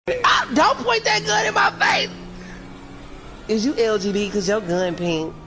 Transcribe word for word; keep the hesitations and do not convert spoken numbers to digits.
Ah, don't point that gun in my face. Is you L G B? Cause your gun pink.